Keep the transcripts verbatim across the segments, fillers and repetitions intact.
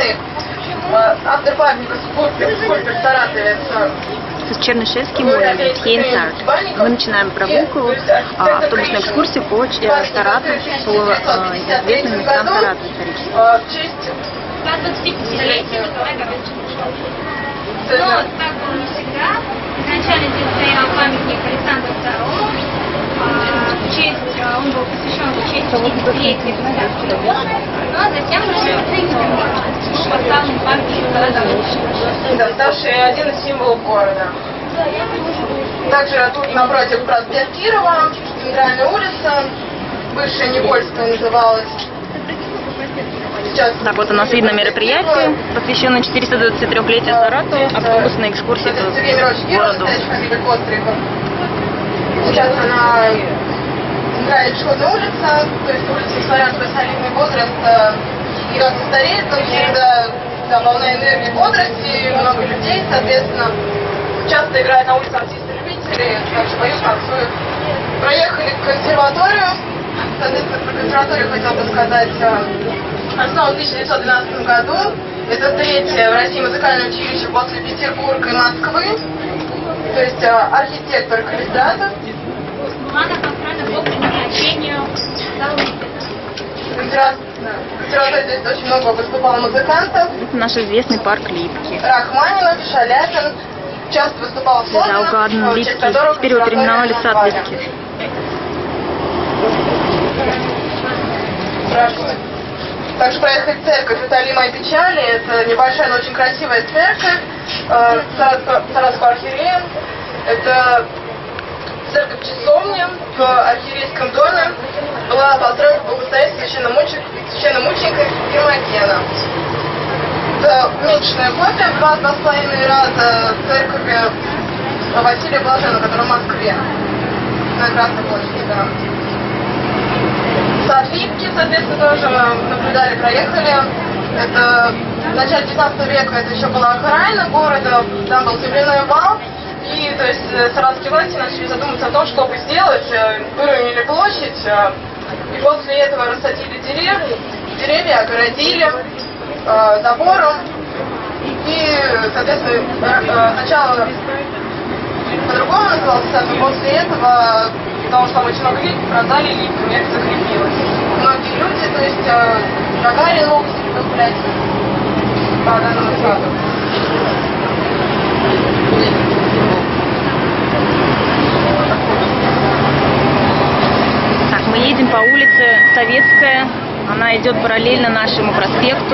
Украины. Автор памятника скульптор, скульптор саратовец. Чернышевский монумент, Хейнсарт. Мы начинаем прогулку, автобусную экскурсию по Саратову, по известным местам Саратова историческим. В честь двадцатипятилетия Но так было не всегда. Изначально здесь стоял памятник Александру второму. В честь, он был посвящен в честь пятидесятилетия государства. Но затем был поставлен памятник Саратову. Да, ставший один из символов города. Также тут напротив проспект Кирова, центральная улица, бывшая Никольская называлась. Сейчас так, вот у нас видно мероприятие, посвященное четыреста-двадцатитрёхлетию Саратова, автобусная экскурсия по городу. Сейчас она центральная пешеходная улица, то есть улица, несмотря на свой солидный возраст, никак не стареет, но всегда да, волна энергии, бодрости, много людей, соответственно, часто играют на улице артисты-любители, также поют, танцуют. Проехали к консерваторию, соответственно, про консерваторию хотел бы сказать. Основан в тысяча девятьсот двенадцатом году. Это третье в России музыкальное училище после Петербурга и Москвы. То есть архитектор Калистратов. Она построена по предназначению Консерватории здесь очень много выступало музыкантов. Это наш известный парк Липки. Рахманинов, Шаляпин. Часто выступал в Заугаден Липки. Теперь его переименовали в сад Липки. Спрашиваю. Также проехать церковь Виталий Моей печали. Это небольшая, но очень красивая церковь э, Саратовского архиерея. Это церковь часовня в архиерейском доме. Была построена по настоятельству священномученика Гермогена. Это уменьшенная копия, два два с половиной раза церкви Василия Блаженного, которая в Москве, на Красной площади. Да. Сад Липки, соответственно, тоже наблюдали, проехали. Это в начале девятнадцатого века, это еще была окраина города, там был земляной вал. И то есть саратовские власти начали задумываться о том, чтобы сделать, выровняли площадь, и после этого рассадили деревья, деревья огородили э, забором. И, соответственно, сначала по-другому назывался сад, но после этого, потому что там очень много липки, продали липки, и это закрепилось. Многие люди, то есть Гагарин мог гулять по данному саду. Так, мы едем по улице Советская, она идет параллельно нашему проспекту.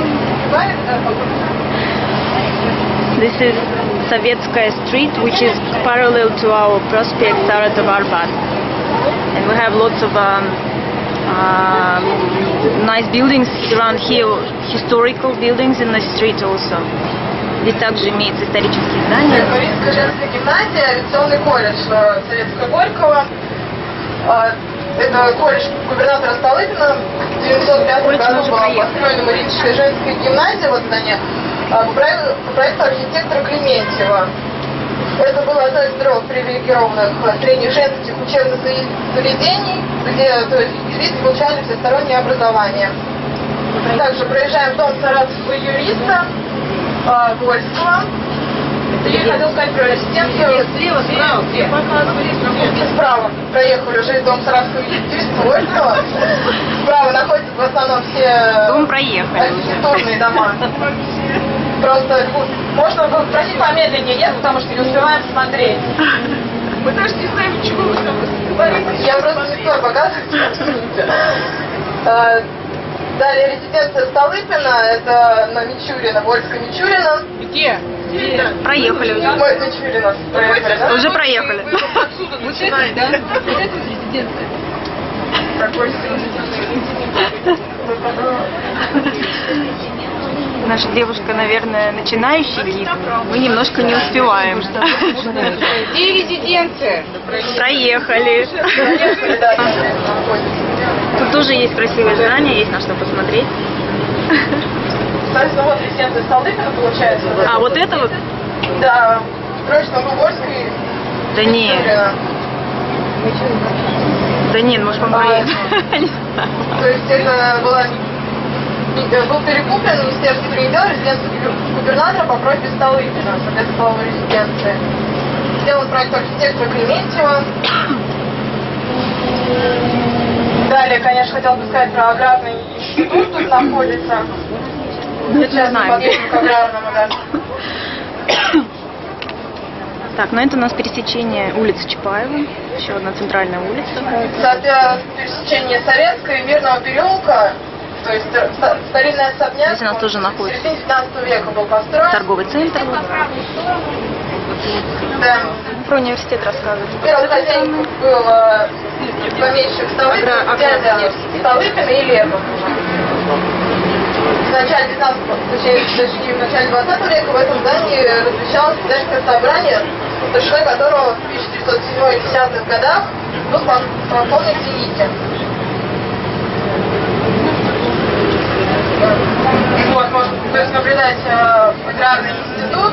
This is Sovetskaya Street, which is parallel to our prospect Saratov Arbat. And we have lots of um, uh, nice buildings around here, historical buildings in the street also. Здесь также имеется исторические здания. Марийская женская гимназия, авиационный колледж Советского Горького. Это колледж губернатора Столыпина. В девятьсот пятом году была построена Марийская женская гимназия, вот они, по проекту, по проекту архитектора Клементьева. Это было одно из трех привилегированных средних женских учебных заведений, где то есть, дети получали всестороннее образование. Также проезжаем дом саратовского юриста Вольского. И хотел сказать про резиденцию. Слева, справа, Справа проехали уже дом саратовского юриста Вольского. Справа находятся в основном все Дом проехали. архитектурные дома. Просто можно просить помедленнее ехать, потому что не успеваем смотреть. Мы даже не знаем, чего вы там говорите. Я просто не успеваю показывать. Далее резиденция Столыпина, это на Мичурина, Вольска-Мичурина. Где? Где? Проехали уже. Мы Мичурина. Проехали, да? Уже проехали. Отсюда начинаем, да? Вот это резиденция. Какой Наша девушка, наверное, начинающий гид. Мы немножко не успеваем. Где резиденция? Проехали. Тут тоже есть красивое здание, есть на что посмотреть. Кстати, ну вот резиденция Столыпина получается. А, вот это вот? Да, прочно Гугольской. Да нет. Да нет, может, по-моему, То есть это была был перекуплен министерством переведен резиденцию губернатора по просьбе Столыпина, соответственно, по резиденции. Сделан проект архитектора Клементьева. Далее, конечно, хотел бы сказать про аграрный институт, тут находится. Не знаю, где. К аграрному, да. Так, ну это у нас пересечение улицы Чапаева, еще одна центральная улица. Кстати, пересечение Советской и Мирного переулка, то есть старинный особняк, здесь у нас тоже находится. В середине пятнадцатого века был построен. Торговый центр. Вот. Да. Про университет рассказывать. Первый хозяин был помещик Столыпин, дядя Столыпина и Лепов. В начале девятнадцатого, точнее, в начале двадцатого века в этом здании размещалось студенческое собрание, старшиной которого в тысяча девятьсот седьмом-десятых годах был полковник Зенитин. Вот, можно то есть, наблюдать э, аграрный институт.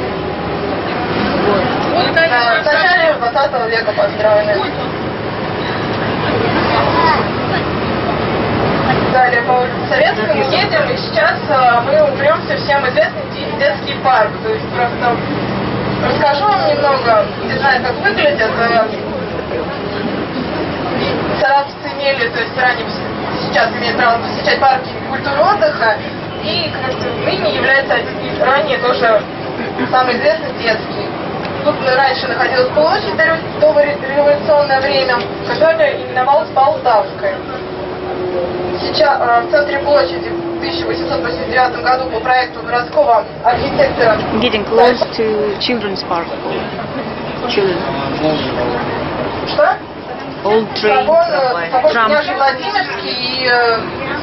Э, в начале двадцатого века построены. Далее по улице Советской мы едем, и сейчас э, мы упремся всем известный детский парк. То есть просто расскажу вам немного, не знаю, как выглядит. Э, саратовцы имели, то есть ранее сейчас имеют право посещать парки культуры отдыха, и как бы, ныне является ранее тоже самый известный детский. Тут раньше находилась площадь до революционное время, которая именовалась Полтавской. Сейчас в центре площади в тысяча восемьсот восемьдесят девятом году по проекту городского архитектора. Getting close to Children's Park. Children. Что? Old train. Собор, собор Trump. княжий Владимирский, и э,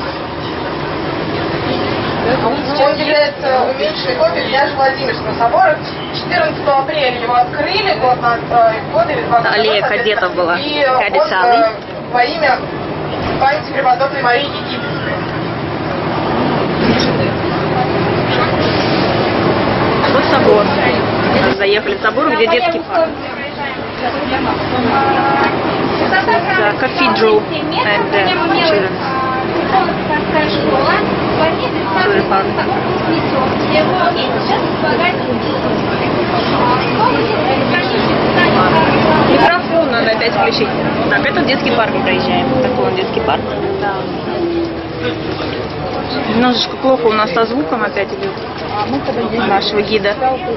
он является уменьшенной копией княжьего Владимирского собора. четырнадцатого апреля его открыли, год на год или два года. Аллея кадетов была. И он Кадет-аллей. во имя памяти преподобной Марии Египетской. Вот собор. Заехали в собор, где детский парк. The cathedral and the children. Children park. Микрофон надо опять включить. Так, это детский парк мы проезжаем. Такой он детский парк. Немножечко плохо у нас со звуком опять идет. Нашего гида.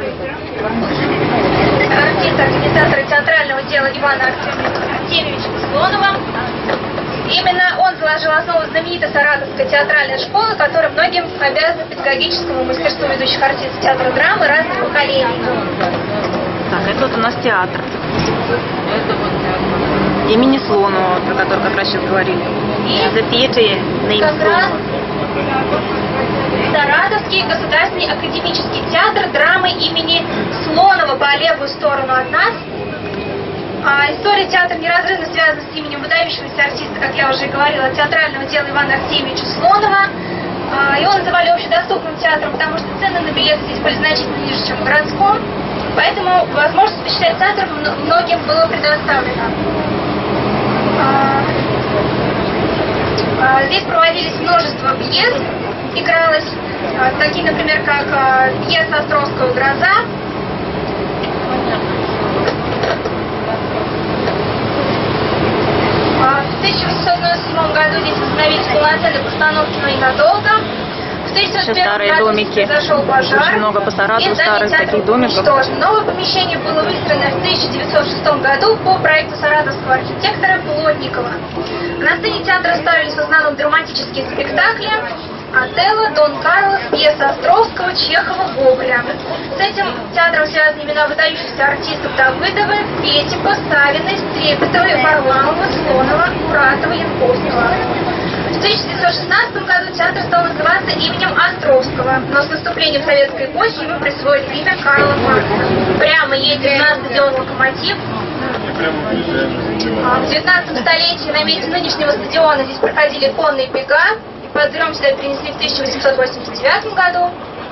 Артист, организатор театрального дела Ивана Артемьевича Слонова. Именно он заложил основу знаменитой Саратовской театральной школы, которая многим обязана педагогическому мастерству ведущих артистов театра драмы разных поколений. Так, это вот у нас театр. Имени Слонова, про который как раз сейчас говорили. The theater named Слонова. Саратовский государственный академический театр драмы имени Слонова по левую сторону от нас. А, история театра неразрывно связана с именем выдающегося артиста, как я уже говорила, театрального дела Ивана Артемьевича Слонова. А, его называли общедоступным театром, потому что цены на билеты здесь были значительно ниже, чем в городском. Поэтому возможность посещать театр многим было предоставлено. А, а, здесь проводились множество пьес, игралось, а, такие, например, как а, пьеса Островского «Гроза». В тысяча восемьсот девяносто седьмом году здесь возобновились полноценные постановки, но ненадолго. В тысяча девятьсот первом старые году домики. произошел пожар. Очень много по Саратову и здание старых театра таких было домиков. уничтожено. Новое помещение было выстроено в тысяча девятьсот шестом году по проекту саратовского архитектора Плотникова. На сцене театра ставились в основном драматические спектакли: Отелло, Дон Карлос, пьеса Островского, Чехова, Гоголя. С этим театром связаны имена выдающихся артистов Давыдовой, Петипа, Савиной, Стрепетовой, Варламова, Слонова, Муратова, Янковского. В тысяча девятьсот шестнадцатом году театр стал называться именем Островского, но с наступлением советской эпохи ему присвоили имя Карла Маркса. Прямо едет на стадион «Локомотив». В девятнадцатом столетии на месте нынешнего стадиона здесь проходили конные бега. Подъем сюда перенесли в тысяча восемьсот восемьдесят девятом году.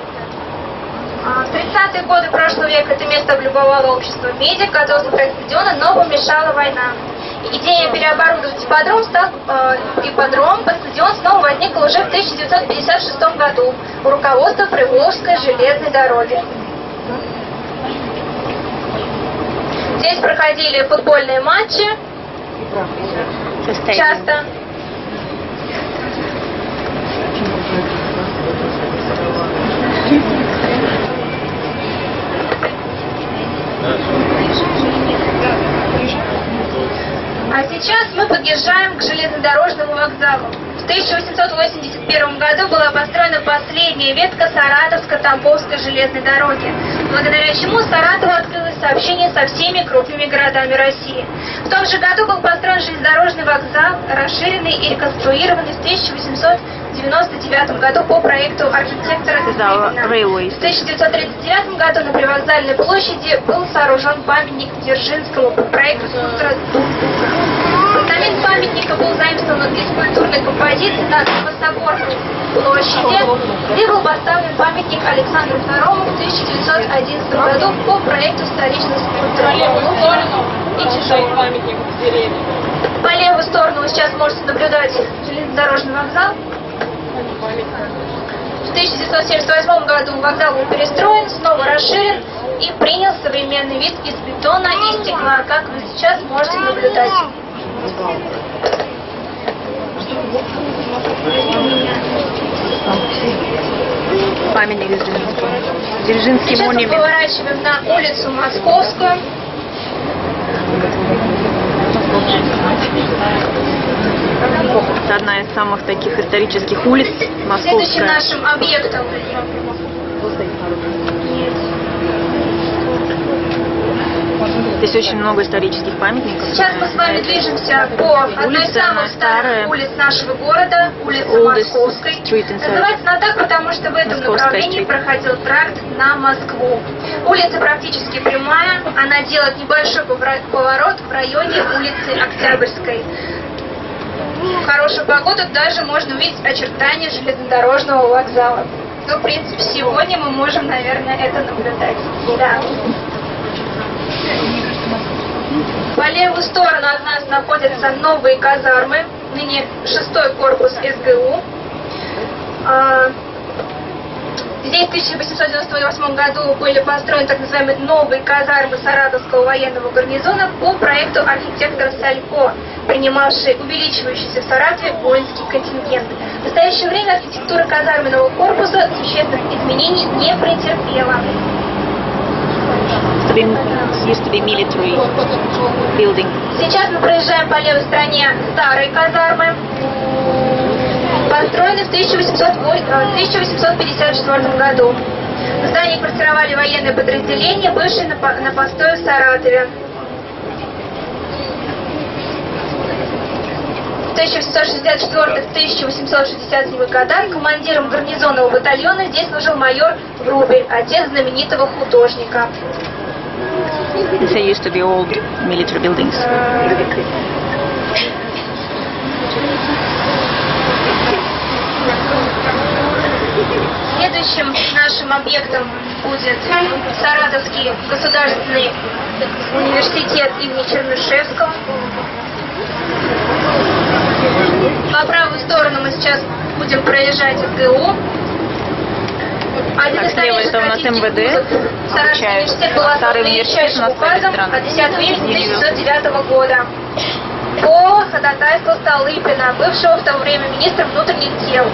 В тридцатые годы прошлого века это место облюбовало общество медик, готовилось на проект стадиона, но помешала война. Идея переоборудовать ипподром, стал, э, ипподром под стадион снова возникла уже в тысяча девятьсот пятьдесят шестом году у руководства Приволжской железной дороги. Здесь проходили футбольные матчи часто. А сейчас мы подъезжаем к железнодорожному вокзалу. В тысяча восемьсот восемьдесят первом году была построена последняя ветка Саратовско-Тамбовской железной дороги, благодаря чему Саратову открылось сообщение со всеми крупными городами России. В том же году был построен железнодорожный вокзал, расширенный и реконструированный в тысяча восемьсот девяносто девятом году по проекту архитектора Степина. В тысяча девятьсот тридцать девятом году на привокзальной площади был сооружен памятник Дзержинскому по проекту скульптора Дубка. Постамент памятника был заимствован из культурной композиции на Новособорной площади, где был поставлен памятник Александру второму в тысяча девятьсот одиннадцатом году по проекту столичной скульптуры и тяжелого. По левую сторону вы сейчас можете наблюдать железнодорожный вокзал. В тысяча девятьсот семьдесят восьмом году вокзал был перестроен, снова расширен и принял современный вид из бетона и стекла, как вы сейчас можете наблюдать. Памятник Дзержинскому. Дзержинский Сейчас мы монумент. поворачиваем на улицу Московскую. Это одна из самых таких исторических улиц Следующим Московская. нашим объектом Здесь очень много исторических памятников. сейчас мы с вами движемся по одной из Улица, самых она старых старая. улиц нашего города, улица Oldest Московской. street in Называется она так, потому что в этом Московская направлении street. проходил тракт на Москву. Улица практически прямая, она делает небольшой повра- поворот в районе улицы Октябрьской. В хорошую погоду даже можно увидеть очертания железнодорожного вокзала. Ну, в принципе, сегодня мы можем, наверное, это наблюдать. Да. По левую сторону от нас находятся новые казармы, ныне шестой корпус СГУ. А, Здесь в тысяча восемьсот девяносто восьмом году были построены так называемые новые казармы Саратовского военного гарнизона по проекту архитектора Салько, принимавший увеличивающийся в Саратове воинский контингент. В настоящее время архитектура казарменного корпуса существенных изменений не претерпела. Used to be military building. Сейчас мы проезжаем по левой стороне старой казармы, построенной в тысяча восемьсот пятьдесят четвёртом году. В здании квартировали военные подразделения, бывшие на, по- на постое в Саратове. В тысяча восемьсот шестьдесят четвёртом — тысяча восемьсот шестьдесят седьмом годах командиром гарнизонного батальона здесь служил майор Врубель, отец знаменитого художника. These used to be old military buildings. Следующим нашим объектом будет Саратовский государственный университет имени Чернышевского. По правую сторону мы сейчас будем проезжать СГУ. Один Так, из слева старейших это у нас российских МВД, вузов. Саратовский обучают. университет был Старый основан университет у величайшим нас с этой указом стороны. от десятого июня тысяча девятьсот девятого года по ходатайству Столыпина, бывшего в то время министром внутренних дел.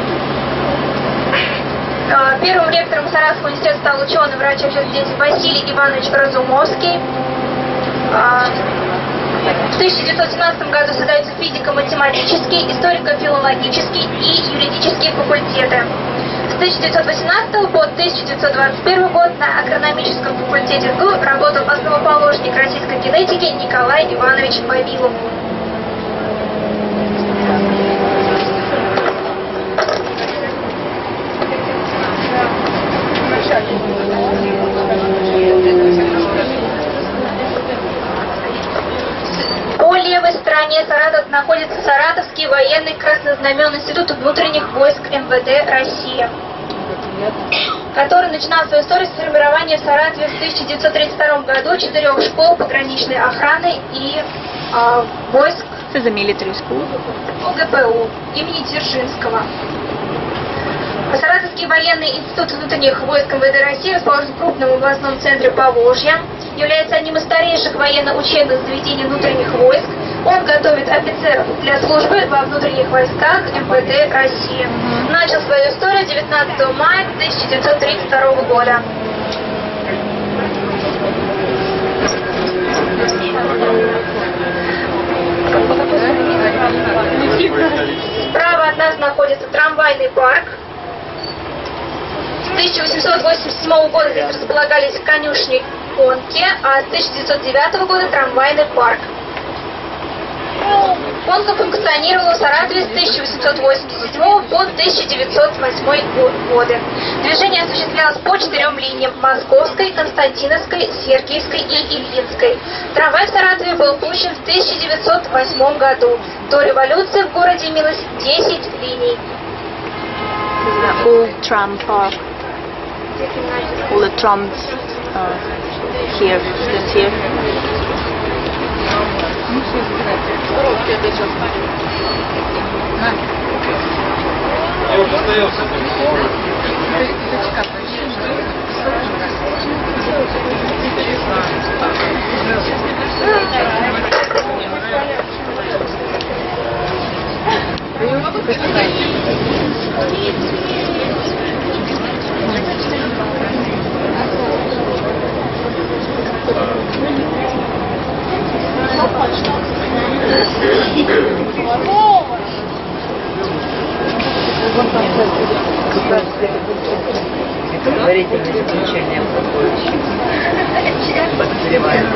Э, Первым ректором Саратовского университета стал ученый врач общественный Василий Иванович Разумовский. Э, В тысяча девятьсот семнадцатом году создаются физико-математический, историко-филологический и юридические факультеты. С тысяча девятьсот восемнадцатого по тысяча девятьсот двадцать первый год на агрономическом факультете ГУ работал основоположник российской генетики Николай Иванович Вавилов. По левой стороне Саратова находится Саратовский военный краснознаменный институт внутренних войск МВД России, который начинал свою историю с формирования в Саратове в тысяча девятьсот тридцать втором году четырех школ пограничной охраны и а, войск This is a military school. ОГПУ имени Дзержинского. Саратовский военный институт внутренних войск эм вэ дэ России расположен в крупном областном центре Поволжья, является одним из старейших военно-учебных заведений внутренних войск. Он готовит офицеров для службы во внутренних войсках эм вэ дэ России. Начал свою историю девятнадцатого мая тысяча девятьсот тридцать второго года. Справа от нас находится трамвайный парк. С тысяча восемьсот восемьдесят седьмого года здесь располагались конюшни конки, а с тысяча девятьсот девятого года трамвайный парк. Конка функционировала в Саратове с тысяча восемьсот восемьдесят седьмого по тысяча девятьсот восьмой годы. Движение осуществлялось по четырем линиям: Московской, Константиновской, Сергиевской и Ильинской. Трамвай в Саратове был пущен в тысяча девятьсот восьмом году. До революции в городе имелось десять линий. This is the old tram park. All the trams uh, here, just here. Предварительное заключение подозреваемого.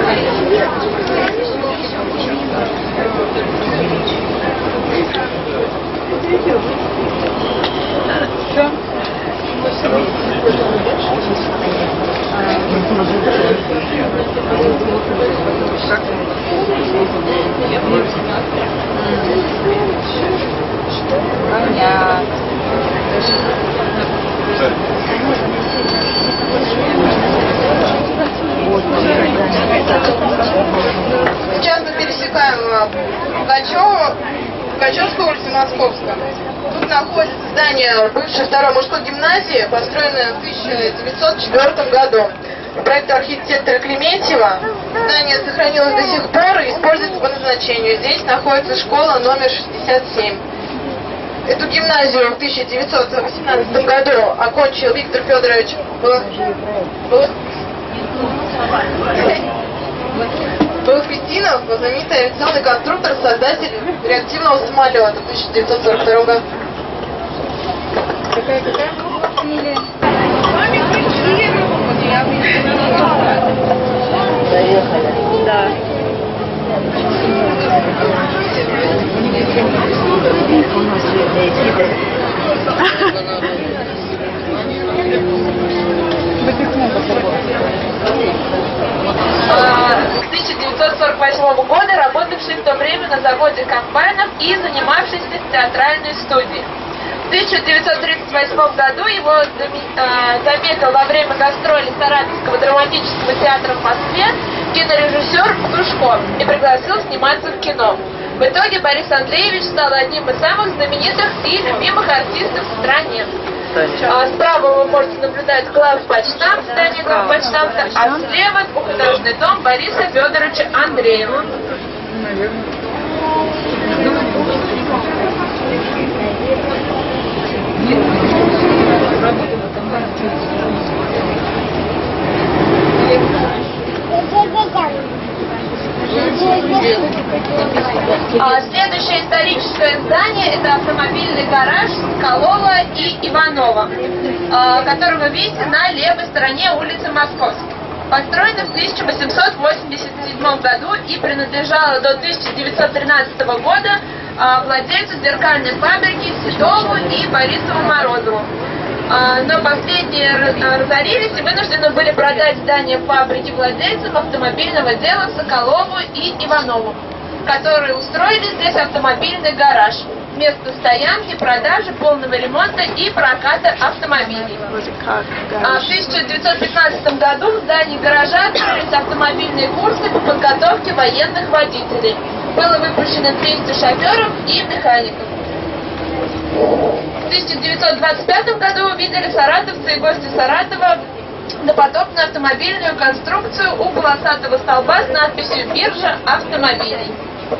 Сейчас мы пересекаем Пугачева, Пугачевскую улицу Московскую. Тут находится здание бывшей второй мужской гимназии, построенное в тысяча девятьсот четвёртом году. По проекту архитектора Клементьева здание сохранилось до сих пор и используется по назначению. Здесь находится школа номер шестьдесят семь. Эту гимназию в тысяча девятьсот восемнадцатом году окончил Виктор Федорович Балахветдинов, знаменитый авиационный конструктор, создатель реактивного самолета тысяча девятьсот сорок второго года. Какая, какая? Да. С тысяча девятьсот сорок восьмого года работавший в то время на заводе комбайнов и занимавшийся театральной студией. В тысяча девятьсот тридцать восьмом году его заметил во время гастролей Саратовского драматического театра в Москве кинорежиссер Душко и пригласил сниматься в кино. В итоге Борис Андреевич стал одним из самых знаменитых и любимых артистов в стране. А справа вы можете наблюдать главпочтамт, здание главпочтамта, а слева двухэтажный дом Бориса Федоровича Андреева. А следующее историческое здание — это автомобильный гараж Соколова и Иванова, а, который вы видите на левой стороне улицы Московской. Построено в тысяча восемьсот восемьдесят седьмом году и принадлежало до тысяча девятьсот тринадцатого года а, владельцу зеркальной фабрики Седову и Борисову Морозову. А, но последние разорились и вынуждены были продать здание фабрики владельцам автомобильного дела Соколову и Иванову, которые устроили здесь автомобильный гараж, место стоянки, продажи, полного ремонта и проката автомобилей. А в тысяча девятьсот пятнадцатом году в здании гаража открылись автомобильные курсы по подготовке военных водителей. было выпущено двести шоферов и механиков. В тысяча девятьсот двадцать пятом году увидели саратовцы и гости Саратова допотопную автомобильную конструкцию у полосатого столба с надписью «Биржа автомобилей».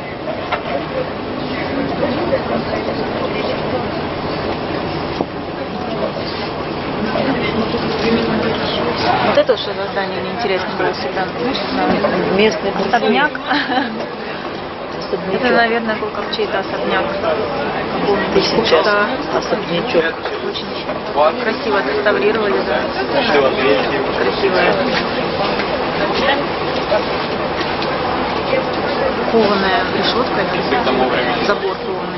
Вот это что за здание мне интересно было всегда. Местный Особняк. особнячок. Это, наверное, был как чей-то особняк. И сейчас Да. особнячок. Очень красиво отреставрировали, да. Красивая. Кованая решетка, это забор кованый.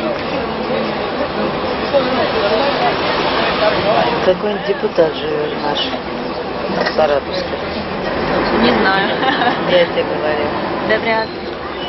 Какой-нибудь депутат живет наш, саратовский. Не знаю. Я тебе говорю. Да вряд ли.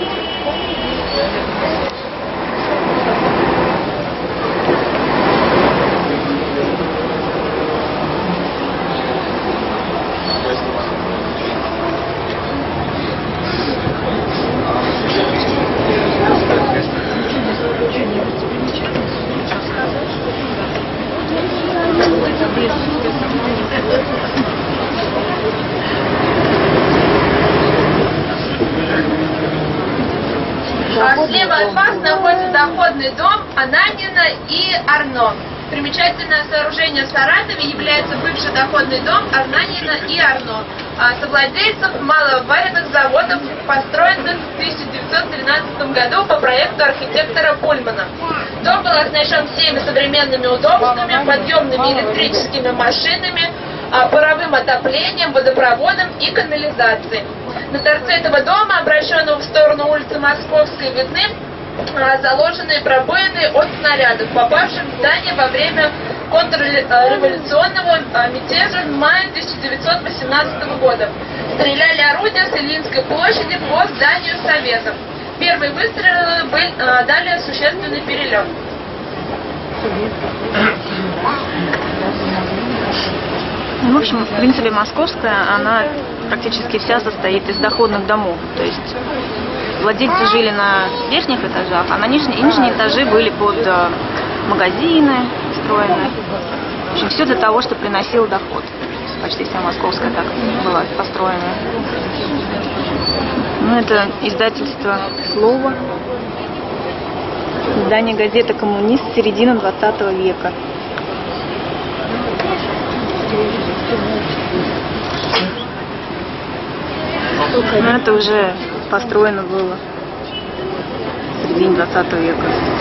А слева от вас находится доходный дом Ананина и Арно. Примечательное сооружение в Саратове является бывший доходный дом Ананина и Арно, совладельцев малоаварийных заводов, построенных в тысяча девятьсот тринадцатом году по проекту архитектора Пульмана. Дом был оснащен всеми современными удобствами, подъемными электрическими машинами, паровым отоплением, водопроводом и канализацией. На торце этого дома, обращенного в сторону улицы Московской, видны заложенные пробоины от снарядов, попавших в здание во время контрреволюционного мятежа в мае тысяча девятьсот восемнадцатого года. Стреляли орудия с Ильинской площади по зданию Советов. Первые выстрелы были, дали существенный перелет. Ну, в общем, в принципе, Московская, она практически вся состоит из доходных домов. То есть владельцы жили на верхних этажах, а на нижние, нижние этажи были под э, магазины встроены. В общем, все для того, чтобы приносил доход. Почти вся Московская так была построена. Ну, это издательство «Слово». Издание газеты «Коммунист» середины двадцатого века. Ну, это уже построено было в середине двадцатого века.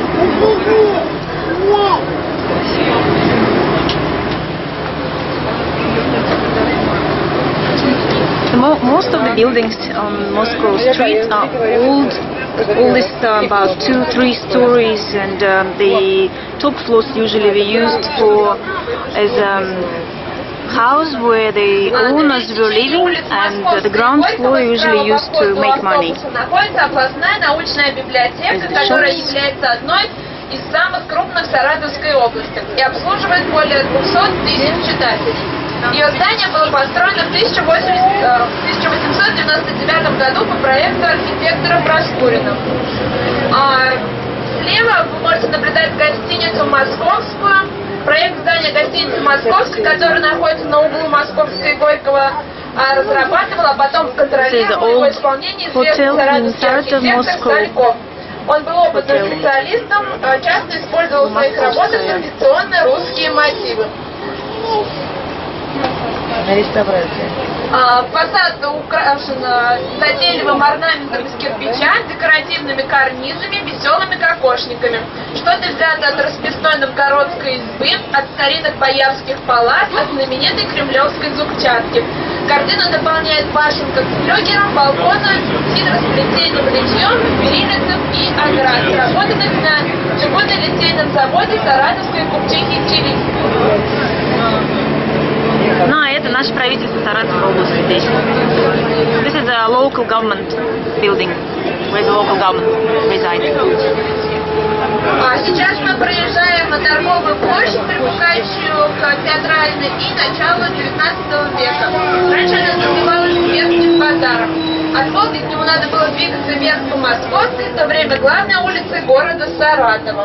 Most of the buildings on Moscow streets are old, oldest uh, about two, three stories, and um, the top floors usually were used for as um, house where the owners were living, and uh, the ground floor usually used to make money. Находится областная научная библиотека, которая является одной из самых крупных в Саратовской области и обслуживает более двухсот тысяч читателей. Ее здание было построено в тысяча восемьсот девяносто девятом году по проекту архитектора Проскурина. А слева вы можете наблюдать гостиницу «Московскую». Проект здания гостиницы «Московской», который находится на углу Московской и Горького, разрабатывал, а потом контролировал его исполнение известный саратовский архитектор Сальков. Он был опытным специалистом, часто использовал в своих работах традиционные русские мотивы. На реставрации. А, фасад украшен затейливым орнаментом из кирпича, декоративными карнизами, веселыми кокошниками. Что-то взято от расписной новгородской избы, от старинных боярских палат, от знаменитой кремлевской зубчатки. Картину дополняет башенка с флюгером, балконом, хитросплетением литьем, перилицем и оград, сработанных на чугунно-литейном заводе Саратовской купчихи Чилийской. Ну, а это наше правительство Саратовской области здесь. This is a local government building, where the local government resides. А сейчас мы проезжаем на торговую площадь, примыкающую к театральной и началу девятнадцатого века. Раньше она называлась Верхним базаром. От Волги к нему надо было двигаться вверх по Московской, в то время главной улице города Саратова.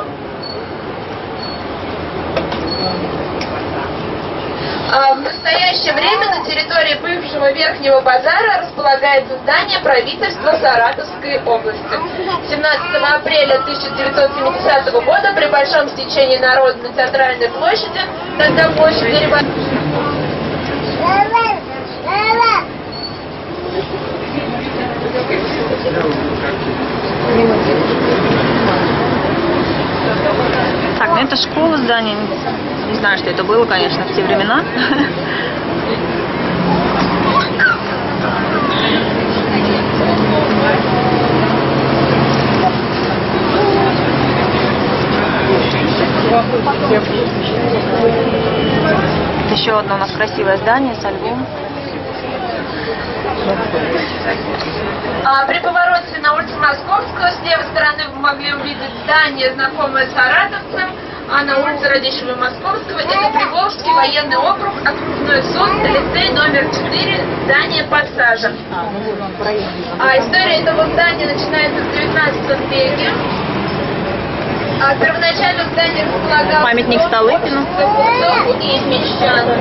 А в настоящее время на территории бывшего Верхнего базара располагается здание правительства Саратовской области. семнадцатого апреля тысяча девятьсот семидесятого года при большом стечении народа на Центральной площади, тогда площадь революции, Так, ну это школа, здание. Не знаю, что это было, конечно, в те времена. Еще одно у нас красивое здание со львом. А при повороте на улицу Московскую с левой стороны вы могли увидеть здание, знакомое саратовцам, а на улице Радищева и Московского это Приволжский военный округ, окружной суд, лицей номер четыре, здание «Пассажа». А история этого здания начинается в девятнадцатом веке. А первоначально здание располагалось Памятник Столыпину. и мещанам.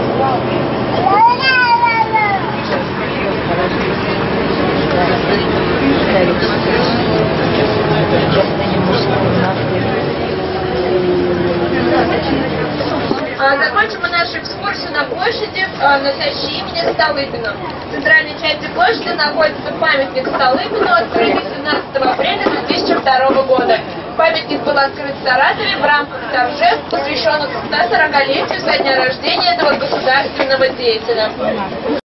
А, закончим мы нашу экскурсию на площади, а, носящей имени Столыпина. В центральной части площади находится памятник Столыпину, открытый семнадцатого апреля две тысячи второго года. Памятник был открыт в Саратове в рамках торжеств, посвященных ста сорокалетию со дня рождения этого государственного деятеля.